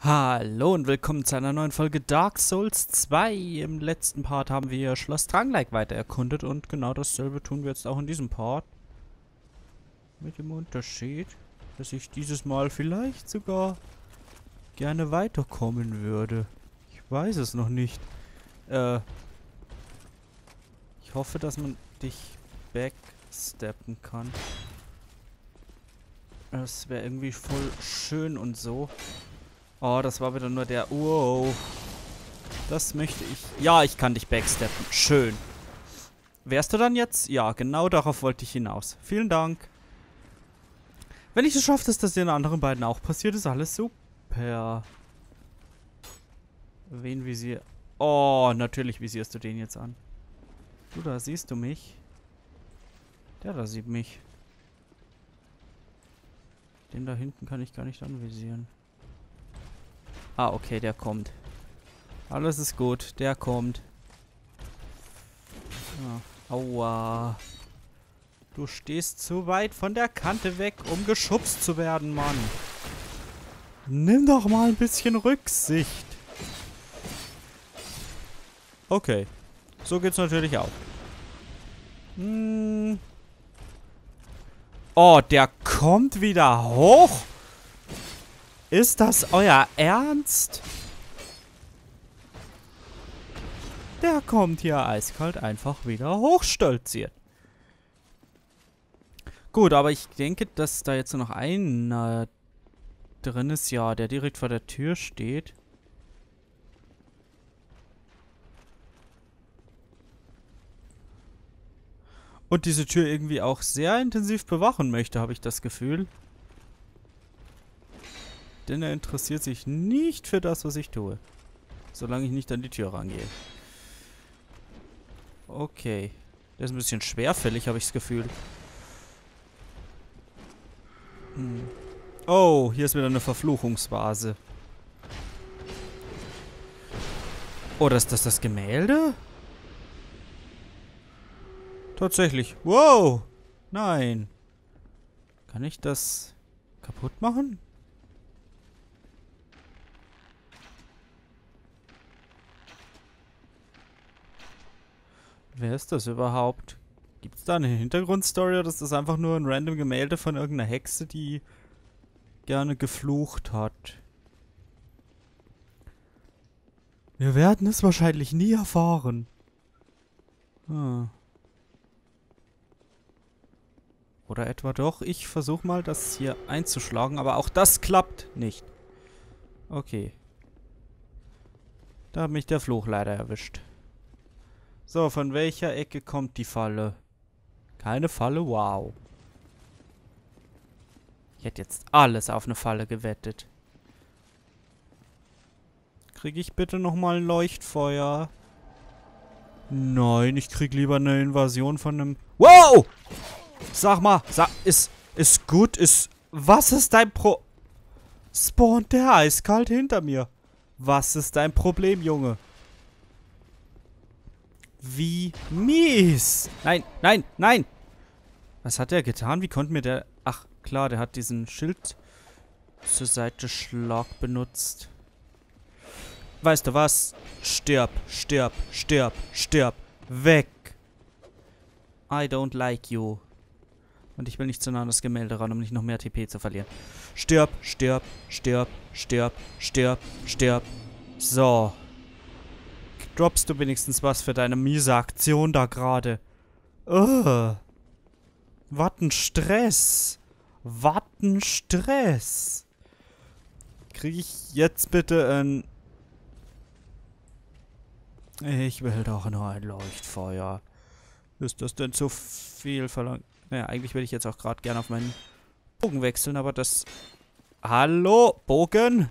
Hallo und willkommen zu einer neuen Folge Dark Souls 2. Im letzten Part haben wir Schloss Drangleic weiter erkundet und genau dasselbe tun wir jetzt auch in diesem Part. Mit dem Unterschied, dass ich dieses Mal vielleicht sogar gerne weiterkommen würde. Ich weiß es noch nicht. Ich hoffe, dass man dich backsteppen kann. Das wäre irgendwie voll schön und so. Oh, das war wieder nur der... Wow. Das möchte ich... Ja, ich kann dich backsteppen. Schön. Wärst du dann jetzt? Ja, genau darauf wollte ich hinaus. Vielen Dank. Wenn ich es schaffe, dass das den anderen beiden auch passiert, ist alles super. Wen visier... Oh, natürlich visierst du den jetzt an. Du, da siehst du mich. Der da sieht mich. Den da hinten kann ich gar nicht anvisieren. Ah, okay, der kommt. Alles ist gut, der kommt. Ja. Aua. Du stehst zu weit von der Kante weg, um geschubst zu werden, Mann. Nimm doch mal ein bisschen Rücksicht. Okay. So geht's natürlich auch. Oh, der kommt wieder hoch? Ist das euer Ernst? Der kommt hier eiskalt einfach wieder hochstolziert. Gut, aber ich denke, dass da jetzt nur noch einer drin ist, ja, der direkt vor der Tür steht. Und diese Tür irgendwie auch sehr intensiv bewachen möchte, habe ich das Gefühl. Denn er interessiert sich nicht für das, was ich tue. Solange ich nicht an die Tür rangehe. Okay. Der ist ein bisschen schwerfällig, habe ich das Gefühl. Oh, hier ist wieder eine Verfluchungsvase. Oder ist das Gemälde? Tatsächlich. Wow. Nein. Kann ich das kaputt machen? Wer ist das überhaupt? Gibt es da eine Hintergrundstory oder ist das einfach nur ein random Gemälde von irgendeiner Hexe, die gerne geflucht hat? Wir werden es wahrscheinlich nie erfahren. Hm. Oder etwa doch. Ich versuche mal, das hier einzuschlagen, aber auch das klappt nicht. Okay. Da hat mich der Fluch leider erwischt. So, von welcher Ecke kommt die Falle? Keine Falle? Wow. Ich hätte jetzt alles auf eine Falle gewettet. Kriege ich bitte nochmal ein Leuchtfeuer? Nein, ich krieg lieber eine Invasion von einem... Wow! Sag mal, ist gut, was ist dein Spawnt der eiskalt hinter mir. Was ist dein Problem, Junge? Wie mies. Nein, nein, nein. Was hat er getan? Wie konnte mir der... Ach, klar, der hat diesen Schild zur Seite Schlag benutzt. Weißt du was? Stirb, stirb, stirb, stirb. Weg. I don't like you. Und ich will nicht zu nah an das Gemälde ran, um nicht noch mehr TP zu verlieren. Stirb, stirb, stirb, stirb, stirb, stirb. So. Droppst du wenigstens was für deine miese Aktion da gerade? Was ein Stress. Was ein Stress. Kriege ich jetzt bitte ein... Ich will doch nur ein Leuchtfeuer. Ist das denn zu viel verlangt? Naja, eigentlich würde ich jetzt auch gerade gerne auf meinen Bogen wechseln, aber das... Hallo, Bogen?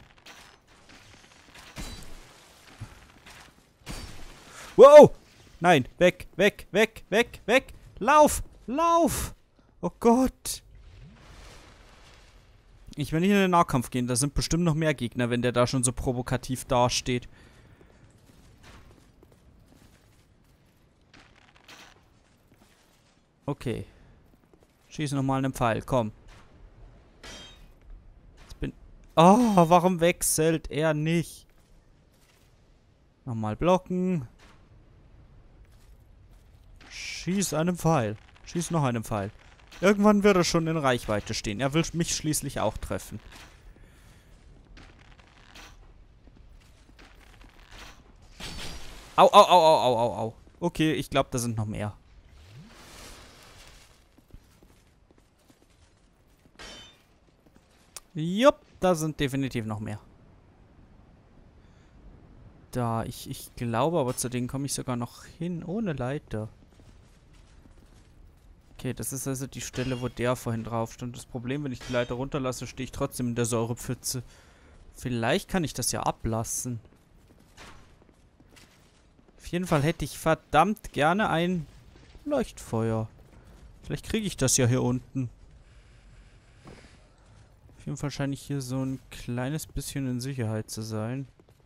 Wow! Nein, weg, weg, weg, weg, weg! Lauf! Lauf! Oh Gott! Ich will nicht in den Nahkampf gehen, da sind bestimmt noch mehr Gegner, wenn der da schon so provokativ dasteht. Okay. Schieß nochmal einen Pfeil, komm. Oh, warum wechselt er nicht? Nochmal blocken. Schieß einem Pfeil. Schieß noch einem Pfeil. Irgendwann wird er schon in Reichweite stehen. Er will mich schließlich auch treffen. Au, au, au, au, au, au, au. Okay, ich glaube, da sind noch mehr. Jupp, da sind definitiv noch mehr. Da, ich glaube, aber zu denen komme ich sogar noch hin, ohne Leiter. Okay, das ist also die Stelle, wo der vorhin drauf stand. Das Problem, wenn ich die Leiter runterlasse, stehe ich trotzdem in der Säurepfütze. Vielleicht kann ich das ja ablassen. Auf jeden Fall hätte ich verdammt gerne ein Leuchtfeuer. Vielleicht kriege ich das ja hier unten. Auf jeden Fall scheine ich hier so ein kleines bisschen in Sicherheit zu sein.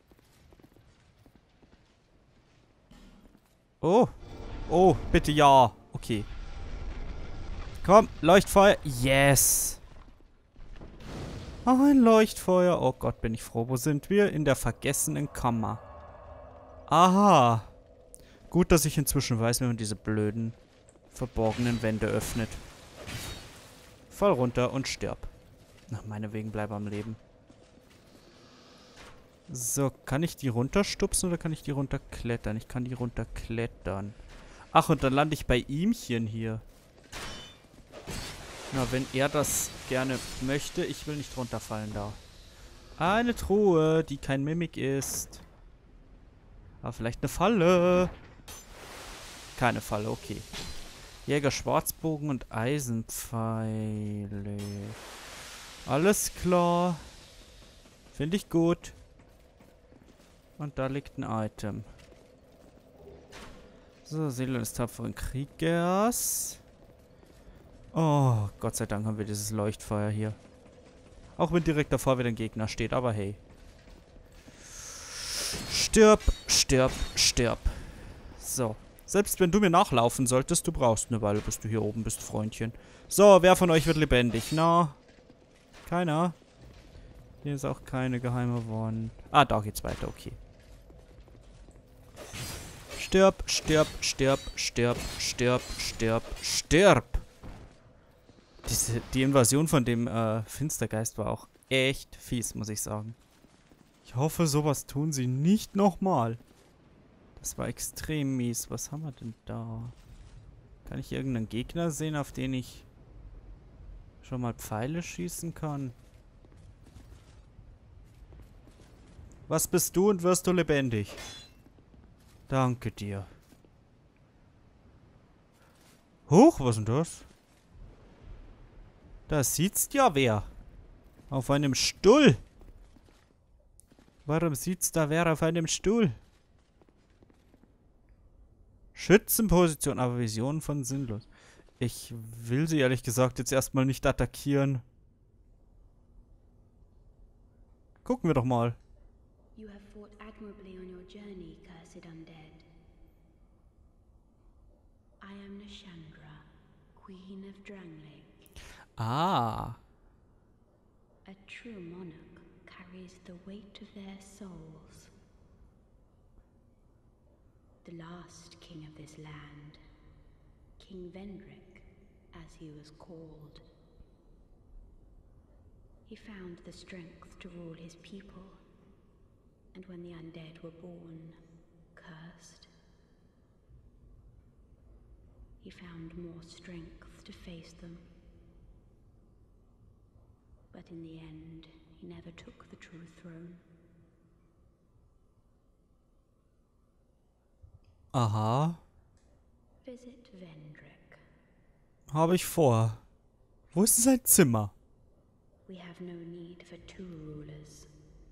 Oh. Oh, bitte ja. Okay. Komm, Leuchtfeuer. Yes. Oh, ein Leuchtfeuer. Oh Gott, bin ich froh. Wo sind wir? In der vergessenen Kammer. Aha. Gut, dass ich inzwischen weiß, wie man diese blöden, verborgenen Wände öffnet. Fall runter und stirb. Ach, meinetwegen bleib am Leben. So, kann ich die runterstupsen oder kann ich die runterklettern? Ich kann die runterklettern. Ach, und dann lande ich bei ihmchen hier. Na, wenn er das gerne möchte, ich will nicht runterfallen da. Eine Truhe, die kein Mimik ist. Aber vielleicht eine Falle. Keine Falle, okay. Jäger, Schwarzbogen und Eisenpfeile. Alles klar. Finde ich gut. Und da liegt ein Item. So, Seele des tapferen Kriegers. Oh, Gott sei Dank haben wir dieses Leuchtfeuer hier. Auch wenn direkt davor wieder ein Gegner steht, aber hey. Stirb, stirb, stirb. So. Selbst wenn du mir nachlaufen solltest, du brauchst eine Weile, bis du hier oben bist, Freundchen. So, wer von euch wird lebendig? Na? Keiner? Hier ist auch keine geheime Wand. Ah, da geht's weiter, okay. Stirb, stirb, stirb, stirb, stirb, stirb, stirb. Die Invasion von dem Finstergeist war auch echt fies, muss ich sagen. Ich hoffe, sowas tun sie nicht nochmal. Das war extrem mies. Was haben wir denn da? Kann ich irgendeinen Gegner sehen, auf den ich schon mal Pfeile schießen kann? Was bist du und wirst du lebendig? Danke dir. Huch, was ist denn das? Da sitzt ja wer. Auf einem Stuhl. Warum sitzt da wer auf einem Stuhl? Schützenposition, aber Visionen von sinnlos. Ich will sie ehrlich gesagt jetzt erstmal nicht attackieren. Gucken wir doch mal. You have fought admirably on your journey, cursed undead. I am Nashandra, Queen of Drangleic. Ah. A true monarch carries the weight of their souls. The last king of this land, King Vendrick, as he was called. He found the strength to rule his people, and when the undead were born, cursed, he found more strength to face them. But in the end, he never took the true throne. Aha. Visit Vendrick. Habe ich vor. Wo ist sein Zimmer? We have no need for two rulers.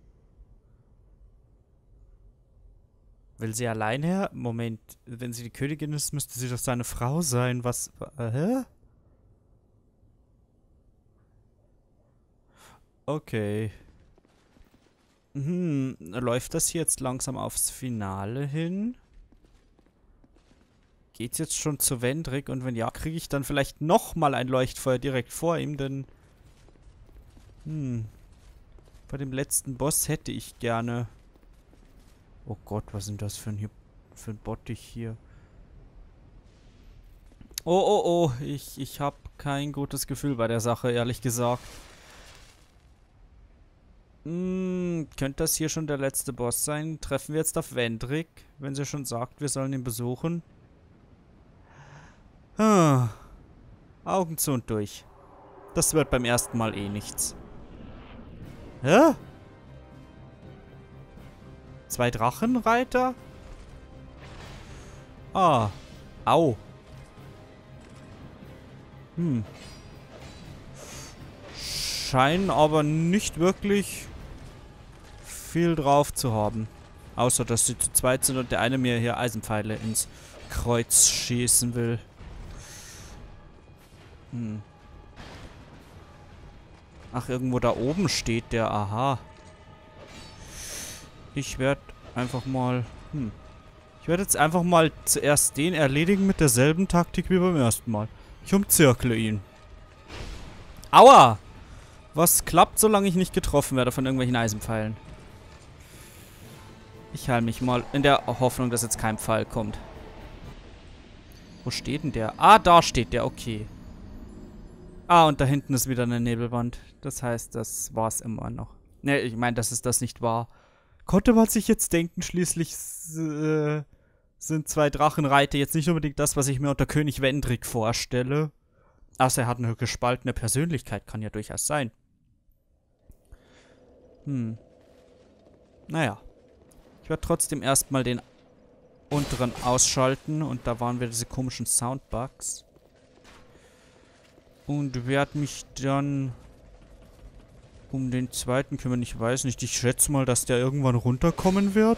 Will sie allein her? Moment, wenn sie die Königin ist, müsste sie doch seine Frau sein. Was? Hä? Okay. Läuft das hier jetzt langsam aufs Finale hin? Geht's jetzt schon zu Vendrick? Und wenn ja, kriege ich dann vielleicht nochmal ein Leuchtfeuer direkt vor ihm, denn... Bei dem letzten Boss hätte ich gerne... Oh Gott, was sind das für ein Bottich hier? Oh, oh, oh. Ich habe kein gutes Gefühl bei der Sache, ehrlich gesagt. Könnte das hier schon der letzte Boss sein? Treffen wir jetzt auf Vendrick, wenn sie schon sagt, wir sollen ihn besuchen? Augen zu und durch. Das wird beim ersten Mal eh nichts. Hä? 2 Drachenreiter? Ah. Au. Scheinen aber nicht wirklich viel drauf zu haben. Außer, dass sie zu zweit sind und der eine mir hier Eisenpfeile ins Kreuz schießen will. Ach, irgendwo da oben steht der. Aha. Ich werde einfach mal... Ich werde jetzt einfach mal zuerst den erledigen mit derselben Taktik wie beim ersten Mal. Ich umzirkle ihn. Aua! Was klappt, solange ich nicht getroffen werde von irgendwelchen Eisenpfeilen? Ich heile mich mal in der Hoffnung, dass jetzt kein Pfeil kommt. Wo steht denn der? Ah, da steht der, okay. Ah, und da hinten ist wieder eine Nebelwand. Das heißt, das war's immer noch. Ne, ich meine, dass es das nicht war. Konnte man sich jetzt denken, schließlich sind 2 Drachenreiter jetzt nicht unbedingt das, was ich mir unter König Vendrick vorstelle. Außer er hat eine gespaltene Persönlichkeit, kann ja durchaus sein. Naja. Ich werde trotzdem erstmal den unteren ausschalten und da waren wieder diese komischen Soundbugs. Und werde mich dann um den zweiten kümmern. Ich weiß nicht, ich schätze mal, dass der irgendwann runterkommen wird.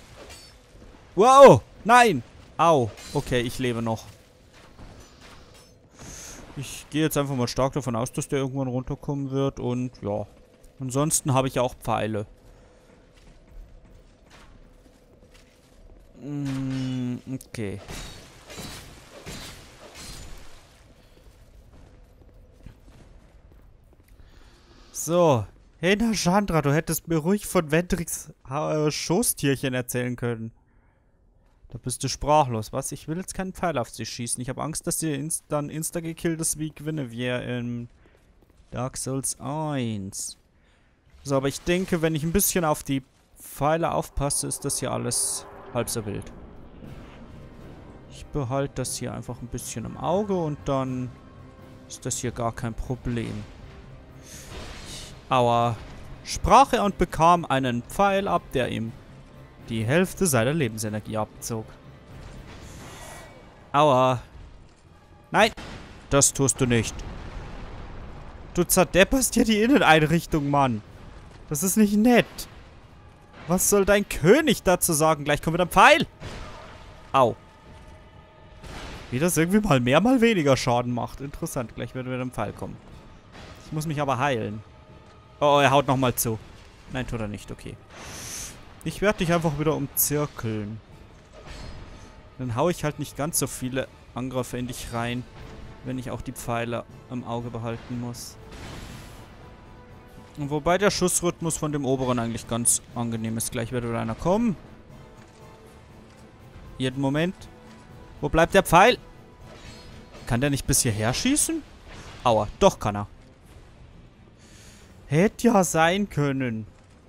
Wow! Nein! Au! Okay, ich lebe noch. Ich gehe jetzt einfach mal stark davon aus, dass der irgendwann runterkommen wird und ja. Ansonsten habe ich ja auch Pfeile. Okay. So. Hey, Nashandra, du hättest mir ruhig von Vendricks Schoßtierchen erzählen können. Da bist du sprachlos. Was? Ich will jetzt keinen Pfeil auf sie schießen. Ich habe Angst, dass sie dann insta-gekillt ist wie Guinevere in Dark Souls 1. So, aber ich denke, wenn ich ein bisschen auf die Pfeile aufpasse, ist das hier alles halb so wild. Ich behalte das hier einfach ein bisschen im Auge und dann ist das hier gar kein Problem. Aua. Sprach er und bekam einen Pfeil ab, der ihm die Hälfte seiner Lebensenergie abzog. Aua. Nein, das tust du nicht. Du zerdepperst hier die Inneneinrichtung, Mann. Das ist nicht nett. Was soll dein König dazu sagen? Gleich kommt wieder ein Pfeil. Au. Wie das irgendwie mal mehr, mal weniger Schaden macht. Interessant, gleich wird wieder ein Pfeil kommen. Ich muss mich aber heilen. Oh, er haut nochmal zu. Nein, tut er nicht, okay. Ich werde dich einfach wieder umzirkeln. Dann hau ich halt nicht ganz so viele Angriffe in dich rein, wenn ich auch die Pfeile im Auge behalten muss. Und wobei der Schussrhythmus von dem oberen eigentlich ganz angenehm ist. Gleich wird wieder einer kommen. Jeden Moment. Wo bleibt der Pfeil? Kann der nicht bis hierher schießen? Aua, doch kann er. Hätte ja sein können.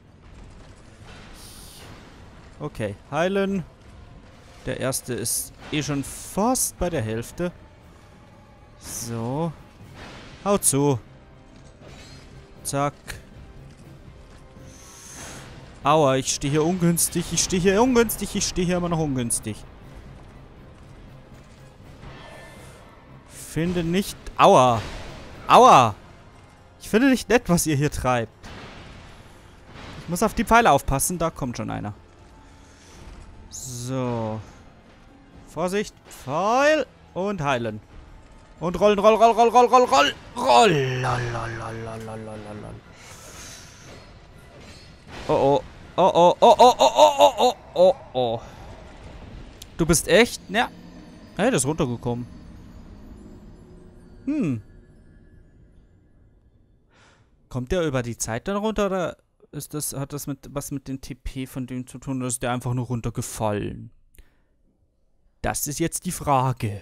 Okay, heilen. Der erste ist eh schon fast bei der Hälfte. So. Hau zu. Zack. Aua, ich stehe hier ungünstig. Ich stehe hier ungünstig. Ich stehe hier immer noch ungünstig. Finde nicht... Aua. Aua. Ich finde nicht nett, was ihr hier treibt. Ich muss auf die Pfeile aufpassen. Da kommt schon einer. So. Vorsicht. Pfeil. Und heilen. Und rollen, roll, roll, roll, roll, roll, roll. Roll. Oh, oh. Oh, oh, oh, oh, oh, oh, oh, oh, oh. Du bist echt? Ja. Hey, der ist runtergekommen. Kommt der über die Zeit dann runter oder hat das was mit dem TP von dem zu tun, oder ist der einfach nur runtergefallen? Das ist jetzt die Frage.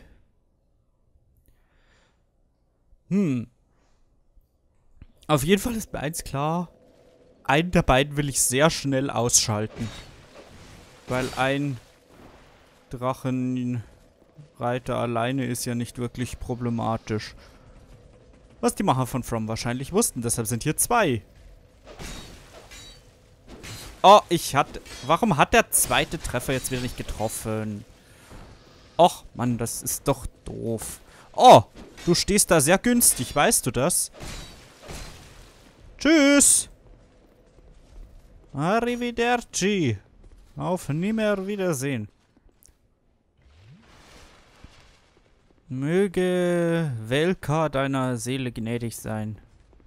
Auf jeden Fall ist mir eins klar. Einen der beiden will ich sehr schnell ausschalten. Weil ein Drachenreiter alleine ist ja nicht wirklich problematisch. Was die Macher von From wahrscheinlich wussten. Deshalb sind hier 2. Oh, warum hat der zweite Treffer jetzt wieder nicht getroffen? Och, Mann, das ist doch doof. Oh, du stehst da sehr günstig, weißt du das? Tschüss. Arrivederci. Auf Nimmerwiedersehen. Möge Velka deiner Seele gnädig sein.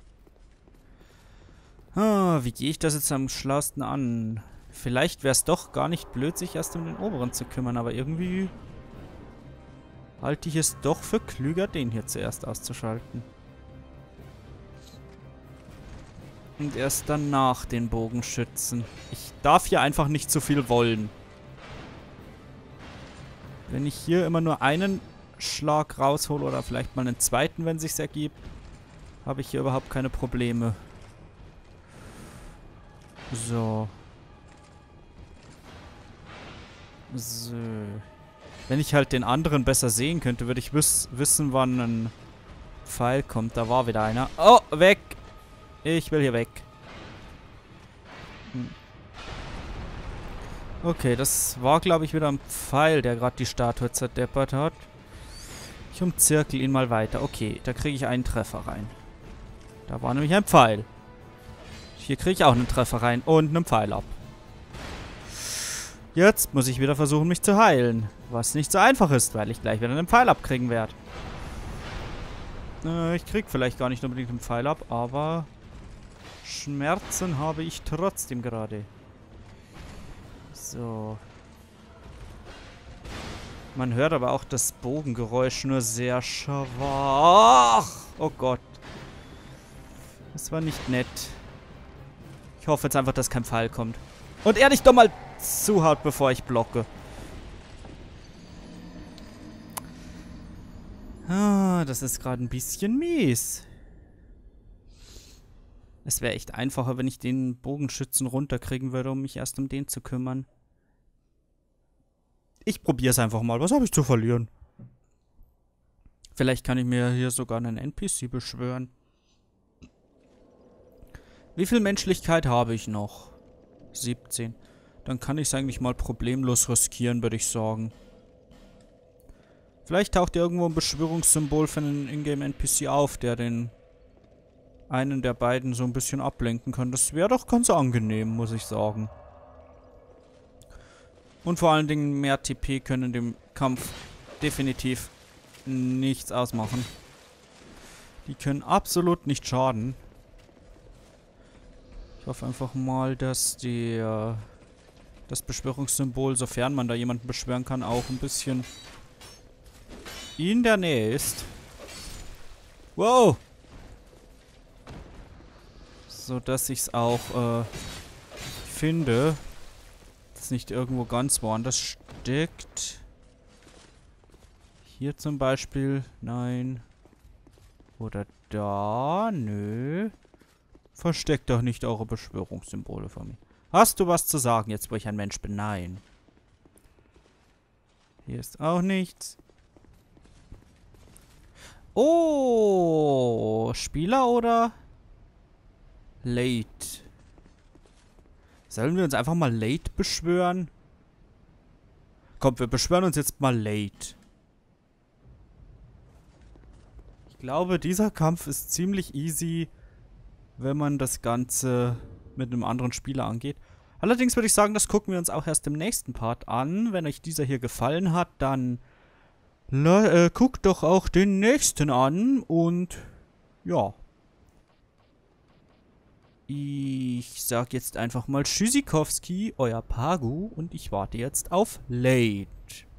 Wie gehe ich das jetzt am schlausten an? Vielleicht wäre es doch gar nicht blöd, sich erst um den oberen zu kümmern, aber irgendwie halte ich es doch für klüger, den hier zuerst auszuschalten. Und erst danach den Bogenschützen. Ich darf hier einfach nicht zu viel wollen. Wenn ich hier immer nur einen Schlag raushole oder vielleicht mal einen zweiten, wenn es sich ergibt, habe ich hier überhaupt keine Probleme. So. So. Wenn ich halt den anderen besser sehen könnte, würde ich wissen, wann ein Pfeil kommt. Da war wieder einer. Oh, weg! Ich will hier weg. Okay, das war, glaube ich, wieder ein Pfeil, der gerade die Statue zerdeppert hat. Ich umzirkel ihn mal weiter. Okay, da kriege ich einen Treffer rein. Da war nämlich ein Pfeil. Hier kriege ich auch einen Treffer rein und einen Pfeil ab. Jetzt muss ich wieder versuchen, mich zu heilen. Was nicht so einfach ist, weil ich gleich wieder einen Pfeil abkriegen werde. Ich krieg vielleicht gar nicht unbedingt einen Pfeil ab, aber Schmerzen habe ich trotzdem gerade. So. Man hört aber auch das Bogengeräusch nur sehr schwach. Oh Gott. Das war nicht nett. Ich hoffe jetzt einfach, dass kein Pfeil kommt. Und er nicht doch mal zuhaut, bevor ich blocke. Das ist gerade ein bisschen mies. Es wäre echt einfacher, wenn ich den Bogenschützen runterkriegen würde, um mich erst um den zu kümmern. Ich probiere es einfach mal. Was habe ich zu verlieren? Vielleicht kann ich mir hier sogar einen NPC beschwören. Wie viel Menschlichkeit habe ich noch? 17. Dann kann ich es eigentlich mal problemlos riskieren, würde ich sagen. Vielleicht taucht irgendwo ein Beschwörungssymbol für einen Ingame-NPC auf, der den einen der beiden so ein bisschen ablenken kann. Das wäre doch ganz angenehm, muss ich sagen. Und vor allen Dingen mehr TP können dem Kampf definitiv nichts ausmachen. Die können absolut nicht schaden. Ich hoffe einfach mal, dass das Beschwörungssymbol, sofern man da jemanden beschwören kann, auch ein bisschen in der Nähe ist. Wow! So dass ich es auch finde, dass nicht irgendwo ganz woanders steckt. Hier zum Beispiel. Nein. Oder da. Nö. Versteckt doch nicht eure Beschwörungssymbole von mir. Hast du was zu sagen, jetzt wo ich ein Mensch bin? Nein. Hier ist auch nichts. Oh, Spieler oder Late? Sollen wir uns einfach mal Late beschwören? Komm, wir beschwören uns jetzt mal Late. Ich glaube, dieser Kampf ist ziemlich easy, wenn man das Ganze mit einem anderen Spieler angeht. Allerdings würde ich sagen, das gucken wir uns auch erst im nächsten Part an. Wenn euch dieser hier gefallen hat, dann guckt doch auch den nächsten an und ja. Ich sag jetzt einfach mal Tschüssikowski, euer Pagu, und ich warte jetzt auf Late.